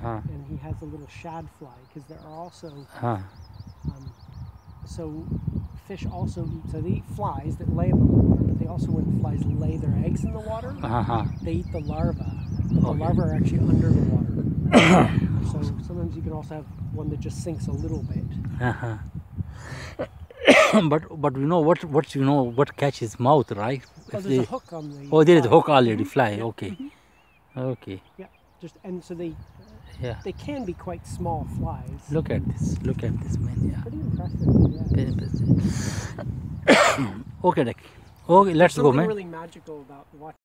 and he has a little shad fly, because there are also so fish also eat. So they eat flies that lay in the water, but they also, when flies lay their eggs in the water, they eat the larvae. But the larvae are actually under the water. So sometimes you can also have one that just sinks a little bit. But you know what catches mouth, right? Oh, there's a hook on the. Oh, there is a hook already. Fly. Yeah. Okay. Okay. Yeah. And so they. Yeah. They can be quite small flies. Look at this. Look at this, man. Yeah. Pretty impressive. Yeah. Very impressive. Okay, Dick. Okay, let's go, man. Something really magical about watching.